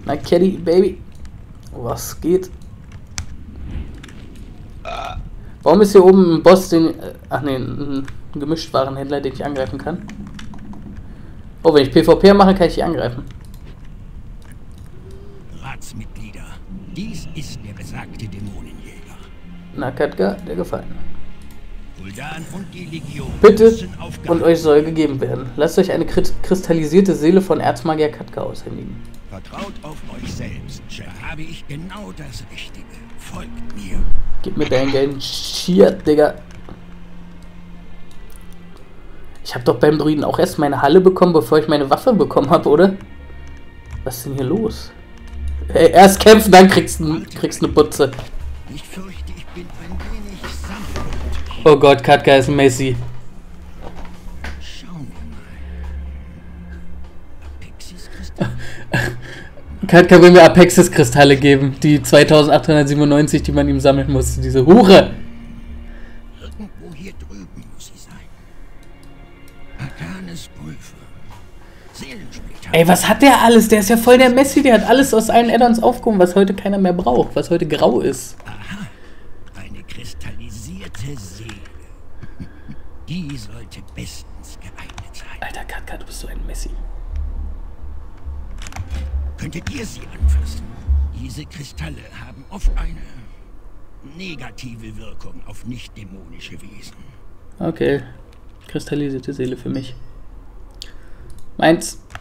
Na, Caddy, Baby. Was geht? Warum ist hier oben ein Boss, den... ach ne, ein Gemischtwarenhändler, den ich angreifen kann? Oh, wenn ich PvP mache, kann ich die angreifen. Ratsmitglieder, dies ist der besagte Dämonenjäger. Na, Katka, der gefallen. Gul'dan und die Legion Bitte, müssen Aufgaben. und euch soll gegeben werden. Lasst euch eine kristallisierte Seele von Erzmagier Katka aushändigen. Vertraut auf euch selbst. Da habe ich genau das Richtige. Folgt mir. Gib mir deinen gelben Shit, Digga. Ich habe doch beim Druiden auch erst meine Halle bekommen, bevor ich meine Waffe bekommen habe, oder? Was ist denn hier los? Ey, erst kämpfen, dann kriegst du eine Putze. Ich fürchte, ich bin ein wenig sammelnd. Oh Gott, Katka ist ein Messi. Schauen wir mal. Apexis-Kristall. Katka will mir Apexis-Kristalle geben. Die 2897, die man ihm sammeln musste. Diese Hure. Irgendwo hier drüben muss sie sein. Arcanes Pulver. Seelensplitter. Ey, was hat der alles? Der ist ja voll der Messi. Der hat alles aus allen Add-ons aufgehoben, was heute keiner mehr braucht. Was heute grau ist. Aha. Eine kristallisierte Seele. Die sollte bestens geeignet sein. Alter, Katka, du bist so ein Messi. Könntet ihr sie anfassen? Diese Kristalle haben oft eine negative Wirkung auf nicht-dämonische Wesen. Okay. Kristallisierte Seele für mich. Meins.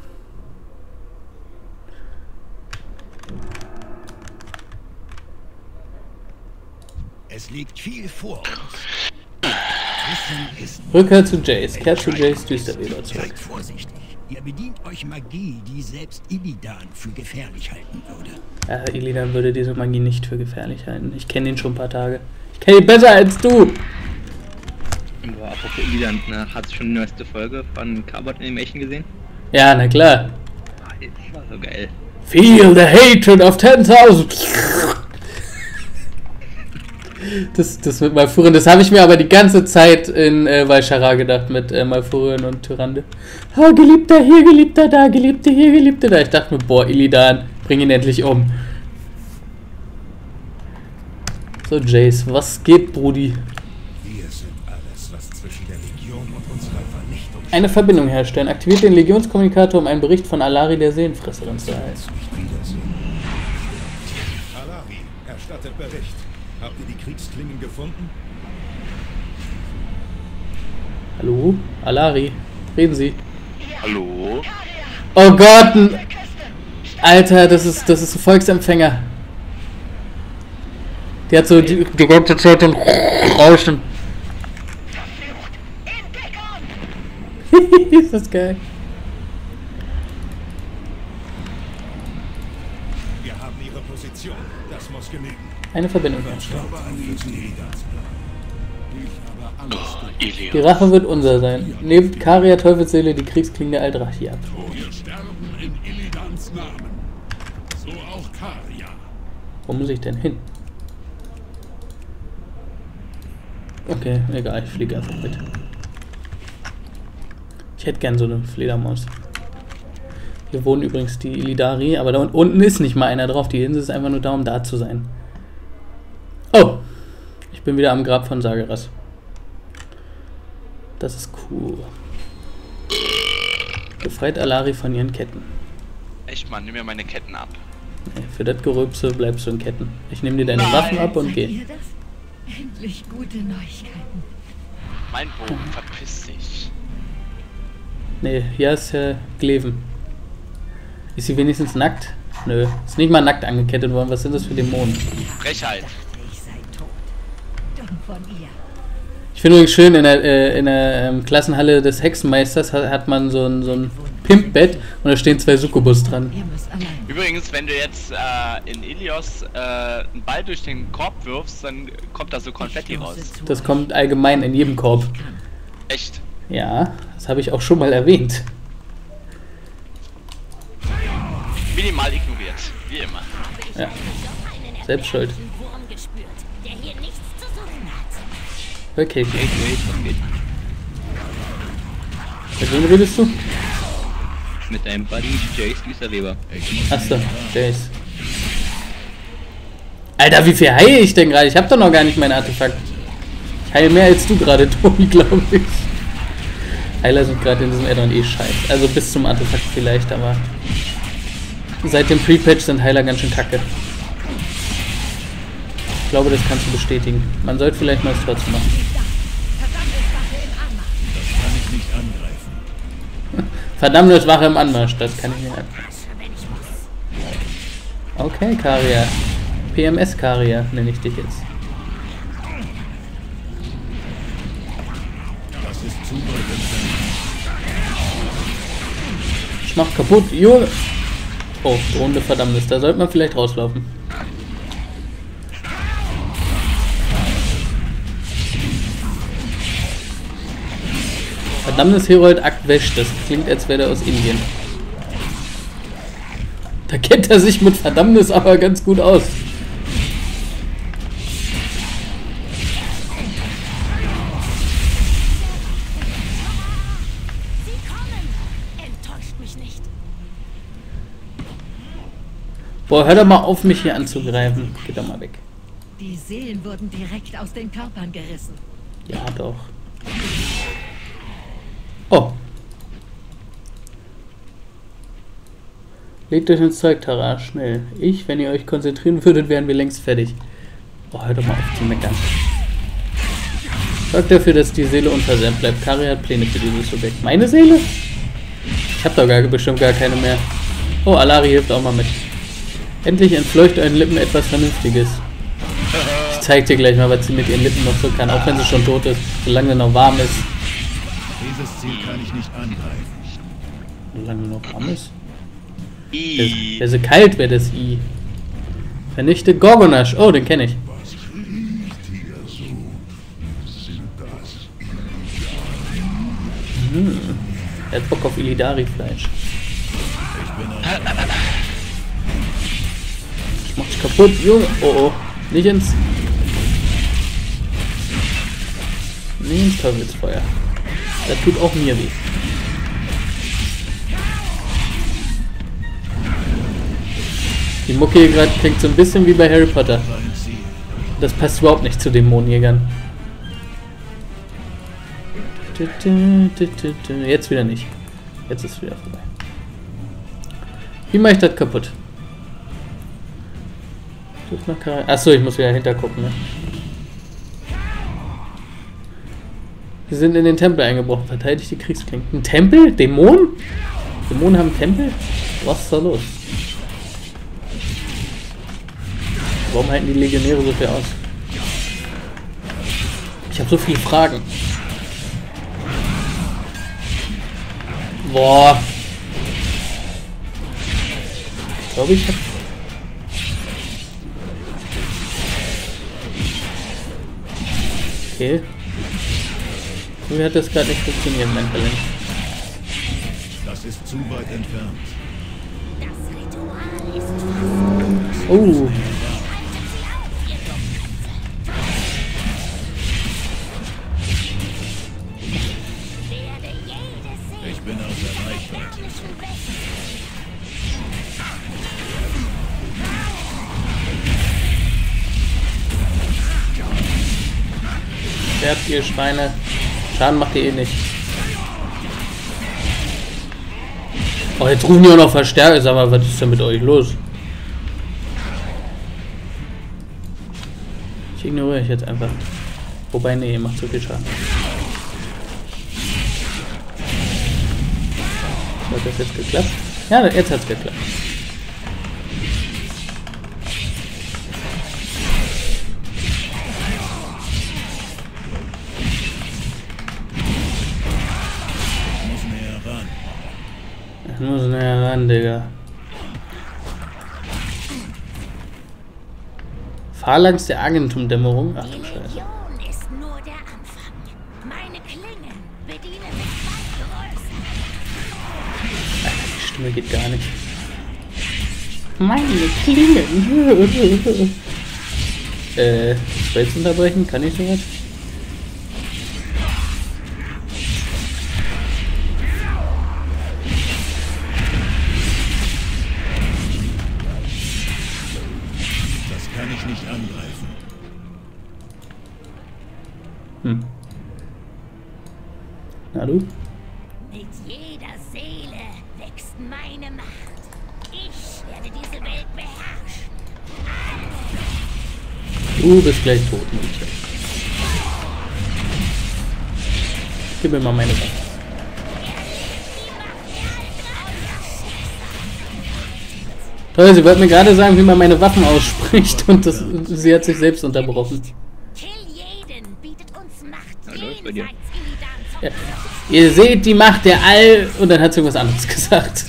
Es liegt viel vor uns. Wissen ist Rückkehr zu Jace. Kehrt zu Jace Düsterweber zurück. Seid vorsichtig. Ihr bedient euch Magie, die selbst Illidan für gefährlich halten würde. Ja, Illidan würde diese Magie nicht für gefährlich halten. Ich kenne ihn schon ein paar Tage. Ich kenne ihn besser als du. Boah, apropos Illidan, ne? Hast du schon die neueste Folge von Carbot Animation gesehen? Ja, na klar. Ah, das war so geil. Feel the hatred of 10,000. Das mit Malfurion, das habe ich mir aber die ganze Zeit in Val'Shara gedacht mit Malfurion und Tyrande. Oh, Geliebter hier, Geliebter da, Geliebte hier, Geliebte da. Ich dachte mir, boah, Illidan, bring ihn endlich um. So, Jace, was geht, Brudi? Wir sind alles, was zwischen der Legion und unserer Vernichtung Eine Verbindung herstellen. Aktiviert den Legionskommunikator, um einen Bericht von Alari der Seelenfresserin zu erhalten. nicht wiedersehen. Alari, erstattet Bericht. Habt ihr die Kriegsklingen gefunden? Hallo? Alari? Reden Sie? Hallo? Oh Gott! Alter, das ist ein Volksempfänger. Die hat so die ganze Zeit den Rauschen. Ist das geil. Wir haben ihre Position. Das muss genügen. Eine Verbindung herstellen. Die Die Rache wird unser sein. Nehmt Karia Teufelsseele die Kriegsklinge der Aldrachi ab. Wir sterben in Illidans Namen. So auch Karia. Wo muss ich denn hin? Okay, egal, ich fliege einfach mit. Ich hätte gern so eine Fledermaus. Hier wohnen übrigens die Illidari, aber da unten ist nicht mal einer drauf. Die Insel ist einfach nur da, um da zu sein. Oh! Ich bin wieder am Grab von Sageras. Das ist cool. Befreit Alari von ihren Ketten. Echt, Mann, nimm mir meine Ketten ab. Nee, für das Geröpse bleibst du in Ketten. Ich nehme dir deine Waffen ab und Seid geh. ihr das? Endlich gute Neuigkeiten. Mein Bogen, verpiss dich. Nee, hier ist Gleven. Ist sie wenigstens nackt? Nö, ist nicht mal nackt angekettet worden. Was sind das für Dämonen? Frechheit. Ich sei tot. Dann von ihr. Ich finde übrigens schön, in der Klassenhalle des Hexenmeisters hat man so ein Pimpbett und da stehen 2 Succubus dran. Ihr müsst allein. Übrigens, wenn du jetzt in Ilios einen Ball durch den Korb wirfst, dann kommt da so Konfetti raus. Das kommt allgemein in jedem Korb. Echt? Ja, das habe ich auch schon mal erwähnt. Minimal ignoriert. Wie immer. Ja, selbst schuld. Okay, gut. Mit wem redest du? Mit deinem Buddy Jace Lisa Weber. Achso, Jace. Alter, wie viel heile ich denn gerade? Ich hab doch noch gar nicht mein Artefakt. Ich heile mehr als du gerade, Tobi, glaube ich. Heiler sind gerade in diesem Add-on eh scheiße. Also bis zum Artefakt vielleicht, aber seit dem Pre-Patch sind Heiler ganz schön kacke. Ich glaube, das kannst du bestätigen. Man sollte vielleicht mal das trotzdem machen. Das kann ich nicht angreifen. Verdammte Wache im Anmarsch, das kann ich nicht angreifen. Okay, Karia. PMS Karia nenne ich dich jetzt. Das ist zu weit entfernt. Ich mach kaputt, Junge. Oh, drohende Verdammnis, da sollte man vielleicht rauslaufen. Verdammnis Herold Akt wäscht, das klingt, als wäre der aus Indien. Da kennt er sich mit Verdammnis aber ganz gut aus. Boah, hör doch mal auf, mich hier anzugreifen. Geht doch mal weg. Die Seelen wurden direkt aus den Körpern gerissen. Ja, doch. Oh. Legt euch ins Zeug, Tara, schnell. Wenn ihr euch konzentrieren würdet, wären wir längst fertig. Oh, hör doch mal auf zu meckern. Sorgt dafür, dass die Seele unversehrt bleibt. Kari hat Pläne für dieses Objekt. Meine Seele? Ich hab doch bestimmt gar keine mehr. Oh, Alari hilft auch mal mit. Endlich entfleucht euren Lippen etwas Vernünftiges. Ich zeig dir gleich mal, was sie mit ihren Lippen noch so kann, auch wenn sie schon tot ist, solange sie noch warm ist. Dieses Ziel kann ich nicht angreifen. Solange sie noch warm ist? I. Wäre sie kalt, wäre das I. Vernichte Gorgonash. Oh, den kenne ich. Was riecht hier so? Sind das Er hat Bock auf Illidari-Fleisch. Ich bin auf Ich mach dich kaputt, Junge. Oh, oh. Nicht ins Teufelsfeuer. Das tut auch mir weh. Die Mucke hier gerade klingt so ein bisschen wie bei Harry Potter. ein Ziel. Das passt überhaupt nicht zu Dämonenjägern. Jetzt wieder nicht. Jetzt ist es wieder vorbei. Wie mache ich das kaputt? Achso, ich muss wieder hintergucken, ne? Wir sind in den Tempel eingebrochen. Verteidigt die Kriegsklinken. Ein Tempel? Dämonen? Dämonen haben einen Tempel? Was ist da los? Warum halten die Legionäre so viel aus? Ich habe so viele Fragen. Boah. Ich glaube, ich habe... Okay. Mir hat das gerade nicht funktioniert, mein Talent. Das ist zu weit entfernt. Oh. Ich bin außer Reichweite. Sterbt ihr Schweine. Schaden macht ihr eh nicht. Oh, jetzt rufen die auch noch Verstärker. Sag mal, was ist denn mit euch los? Ich ignoriere euch jetzt einfach. Wobei, nee, ihr macht zu viel Schaden. Hat das jetzt geklappt? Ja, jetzt hat's geklappt. Ich muss näher ran, Digga. Phalanx der Agentum-Dämmerung. Ach du Scheiße. Legion ist nur der Anfang. Meine Klingen bedienen mich weit größer. Alter, die Stimme geht gar nicht. Meine Klingen. Space unterbrechen? Kann ich sowas? ich nicht angreifen. Na du? Mit jeder Seele wächst meine Macht. Ich werde diese Welt beherrschen. Du bist gleich tot, Mädchen. Gib mir mal meine Waffe. Toll, sie wollte mir gerade sagen, wie man meine Waffen ausspricht und sie hat sich selbst unterbrochen. Kill jeden bietet uns Macht läuft bei dir. jenseits Illidan. Ja. Ihr seht die Macht der All... Und dann hat sie irgendwas anderes gesagt.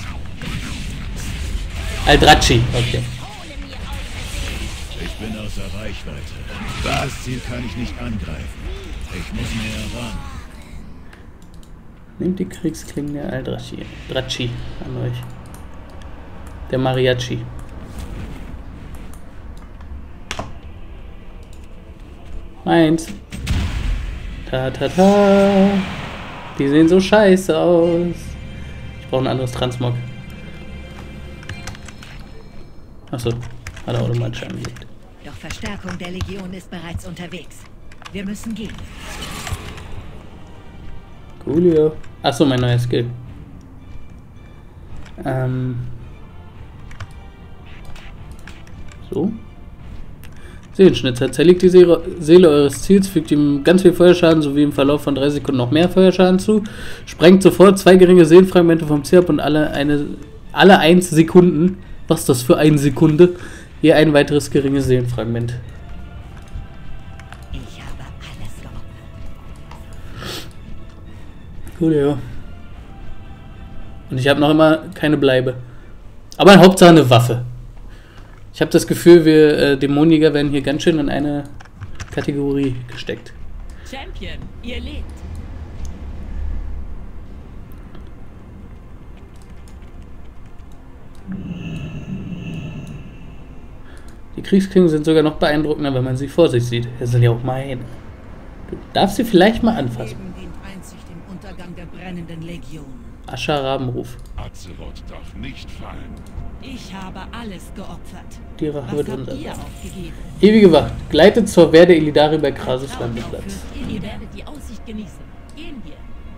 Aldrachi, okay. Ich bin außer Reichweite. Dieses Ziel kann ich nicht angreifen. Ich muss näher ran. Nehmt die Kriegsklingen der Aldrachi. Drachi an euch. Der Mariachi. Eins. Ta ta ta. Die sehen so scheiße aus. Ich brauche ein anderes Transmog. Achso, hat er automatisch angelegt. Doch Verstärkung der Legion ist bereits unterwegs. Wir müssen gehen. Coolio. Achso, mein neuer Skill. So. Seelenschnitzer. Zerlegt die Seele eures Ziels, fügt ihm ganz viel Feuerschaden sowie im Verlauf von 3 Sekunden noch mehr Feuerschaden zu. Sprengt sofort 2 geringe Seelenfragmente vom Ziel ab und alle 1 Sekunden, was ist das für 1 Sekunde, je ein weiteres geringes Seelenfragment. Ich habe alles geopfert. Cool, ja. Und ich habe noch immer keine Bleibe. Aber in Hauptsache eine Waffe. Ich habe das Gefühl, wir Dämonenjäger werden hier ganz schön in eine Kategorie gesteckt. Champion, ihr lebt. Die Kriegsklingen sind sogar noch beeindruckender, wenn man sie vor sich sieht. Das sind ja auch meine. Du darfst sie vielleicht mal anfassen. Leben dient einzig dem Untergang der brennenden Legion. Ascher Rabenruf. Azeroth darf nicht fallen. Ich habe alles geopfert. Die Rache wird Was habt unser ihr sein. aufgegeben? Ewige Wacht. Gleitet zur Wehr der Illidari bei Krasus Landeplatz. Ihr werdet die Aussicht genießen. Gehen wir.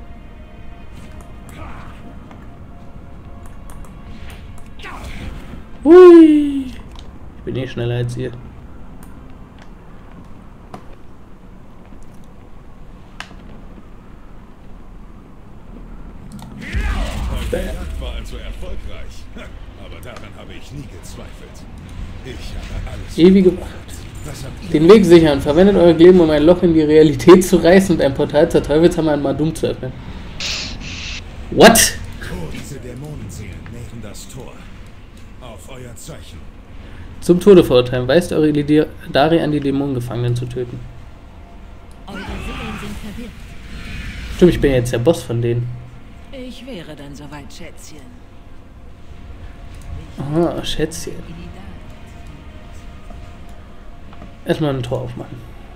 Hui. Ich bin eh schneller als ihr. Eure Jagd war also erfolgreich. Aber daran habe ich nie gezweifelt. Ich habe alles. Ewige Wacht. Was habt ihr? Den Weg sichern. Verwendet euer Leben, um ein Loch in die Realität zu reißen und ein Portal zur Teufelshammer in Madum zu öffnen. What? Oh, diese Dämonenseelen nähren das Tor. Auf euer Zeichen. Zum Tode verurteilen. Weist eure Illidari an, die Dämonengefangenen zu töten. Eure Seelen sind verwirrt. Stimmt, ich bin jetzt der Boss von denen. Ich wäre dann soweit, Schätzchen. Aha, Schätzchen. Erstmal ein Tor aufmachen.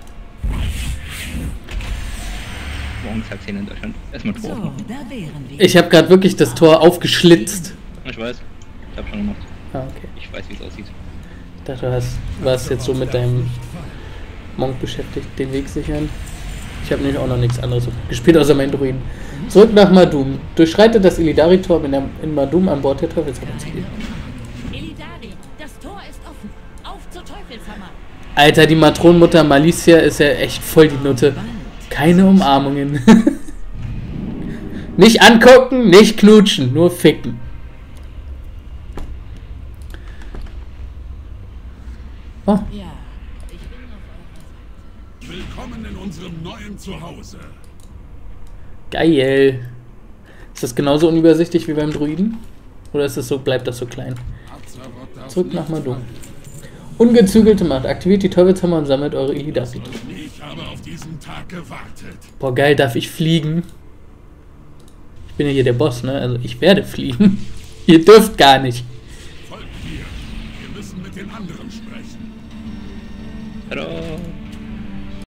Morgens halb 10 in Deutschland. Erstmal Tor. So, da wären wir. Ich habe gerade wirklich das Tor aufgeschlitzt. Ich weiß. Ich hab schon gemacht. Ah, okay. Ich weiß, wie es aussieht. Ich dachte, du warst jetzt so mit deinem Monk beschäftigt, den Weg sichern. Ich habe nämlich auch noch nichts anderes gespielt, außer meinen Druiden. Zurück nach Madum. Durchschreitet das Illidari-Tor in Madum an Bord der Teufelshammer zu gehen. Illidari, das Tor ist offen. Auf zur Teufelshammer. Alter, die Matronenmutter Malicia ist ja echt voll die Nutte. Keine Umarmungen. Nicht angucken, nicht knutschen, nur ficken. Oh, Ja, ich bin auf eurer Seite. Willkommen in unserem neuen Zuhause. geil. Ist das genauso unübersichtlich wie beim Druiden? Oder ist es so, bleibt das so klein? Azeroth darf Zurück nach nicht Madum. fallen. Ungezügelte Macht. Aktiviert die Teufelshammer und sammelt eure Illidari. Ich habe auf diesen Tag gewartet. Boah, geil, darf ich fliegen? Ich bin ja hier der Boss, ne? Also ich werde fliegen. Ihr dürft gar nicht. Folgt mir. Wir müssen mit den anderen sprechen. Tada!